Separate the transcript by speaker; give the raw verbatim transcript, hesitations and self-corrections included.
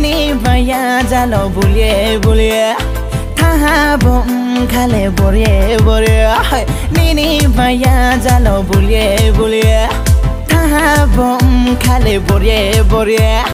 Speaker 1: निनी भैया जालो बुलिए बुलिए थाहा बम खाले बोरे बोरे निनी भैया जालो बुलिए बुलिए थाहा बम खाले बोरे बोरे